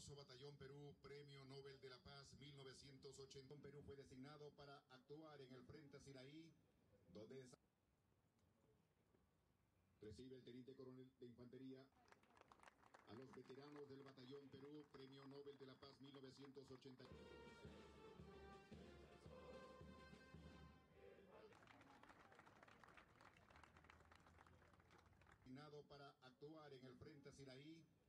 glorioso Batallón Perú, Premio Nobel de la Paz 1980. Perú fue designado para actuar en el Frente Sinaí, donde recibe el Teniente Coronel de Infantería a los veteranos del Batallón Perú, Premio Nobel de la Paz 1980. Designado para actuar en el Frente Sinaí,